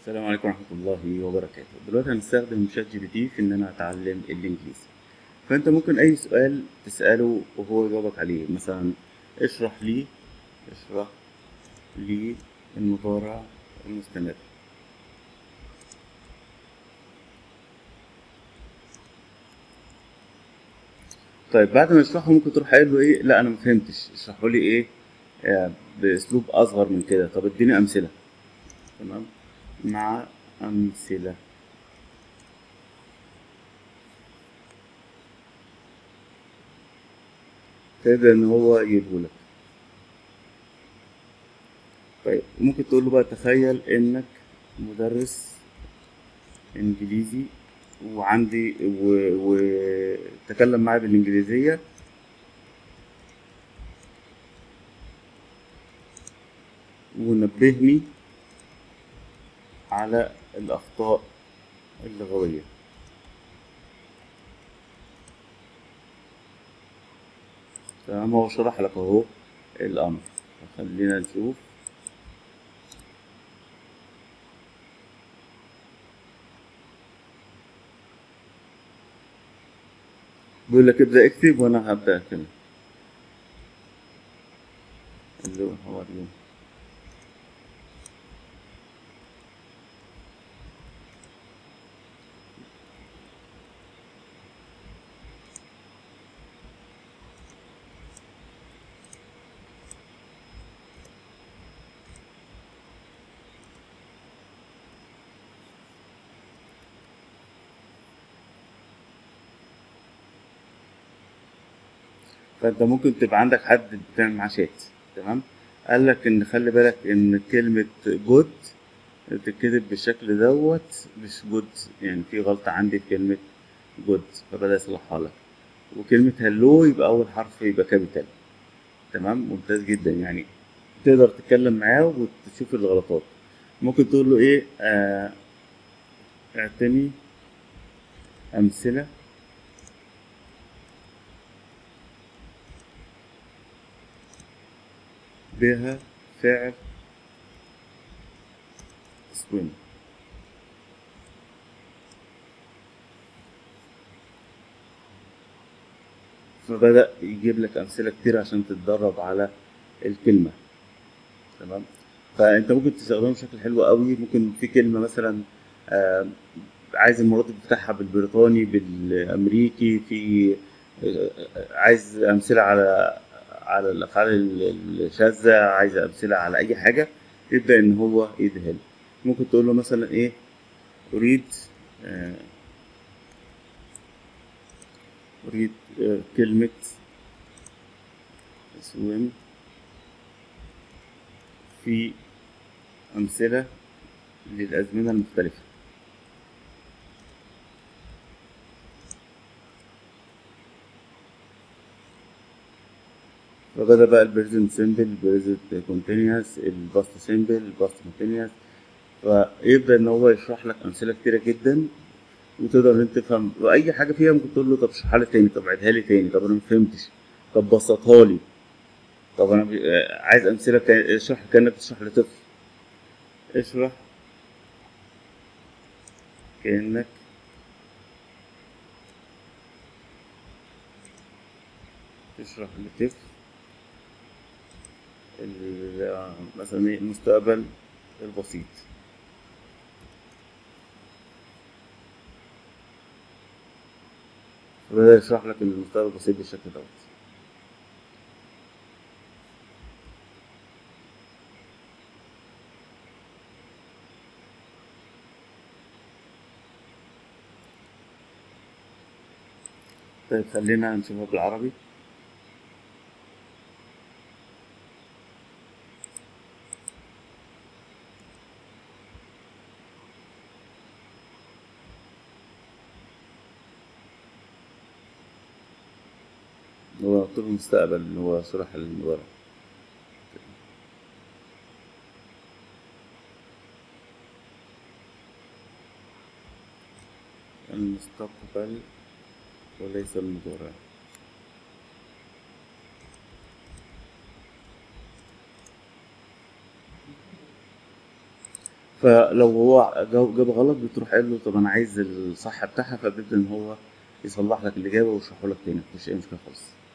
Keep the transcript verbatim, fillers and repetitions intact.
السلام عليكم ورحمة الله وبركاته. دلوقتي هنستخدم شات جي بي تي في إن أنا أتعلم الإنجليزي. فأنت ممكن أي سؤال تسأله وهو يجاوبك عليه، مثلا اشرح لي اشرح لي المضارع المستمر. طيب بعد ما يشرحه ممكن تروح قايل له إيه، لا أنا ما فهمتش، اشرحه لي إيه آه، بأسلوب أصغر من كده. طب اديني أمثلة. تمام، مع أمثلة فيبدأ إن هو يجيبهولك. طيب ممكن تقول له بقى تخيل إنك مدرس انجليزي وعندي وتكلم معايا بالانجليزيه ونبهني على الاخطاء اللغويه. تمام، هو شرح لك اهو الامر. خلينا نشوف. بيقول لك ابدا اكتب وانا هبدا اتكلم. اللي هو اليوم. فانت ممكن تبقى عندك حد بتعمل معاه شات. تمام، قال لك ان خلي بالك ان كلمه جود تتكتب بالشكل دوت مش جود، يعني في غلطه عندي في كلمه جود، فبدأ يصلحها لك. وكلمة هلو يبقى أول حرف يبقى كابيتال. تمام، ممتاز جدا يعني. تقدر تتكلم معاه وتشوف الغلطات. ممكن تقول له إيه، آه اعطني أمثلة بها فعل swim. فبدأ يجيب لك أمثلة كتير عشان تتدرب على الكلمة. تمام، فأنت ممكن تستخدمه بشكل حلو قوي. ممكن في كلمة مثلا آه عايز المرادف بتاعها بالبريطاني بالامريكي، في عايز امثله على على الافعال الشاذه، عايز امثله على اي حاجه، يبدا ان هو يديها لك. ممكن تقول له مثلا ايه، اريد آه، اريد آه، كلمه swim في امثله للازمنه المختلفه. فبدأ بقى البريزنت سيمبل، البريزنت كونتينيوس، الباست سيمبل، الباست كونتينيوس. فيبدأ إن هو يشرح لك أمثلة كتيرة جدا وتقدر ان انت تفهم. واي حاجه فيها ممكن تقول له طب اشرحها لي تاني، طب عيدها لي تاني، طب انا ما فهمتش، طب بسطها لي، طب انا ب- آه، عايز امثله كان- اشرح كانك بتشرح لطفل. اشرح كانك تشرح لطفل ال- آه، مثلا إيه، المستقبل البسيط. فبدأ يشرح لك المستقبل البسيط بالشكل دوت. طيب خلينا نشوفها بالعربي. هو طول المستقبل اللي هو شرح المضارع. المستقبل وليس المضارع. فلو هو جاوب جاب غلط بتروح قايل له طب انا عايز الصح بتاعها، فبيبدأ ان هو يصلح لك الاجابه ويشرحه لك تاني، مفيش اي مشكله خالص.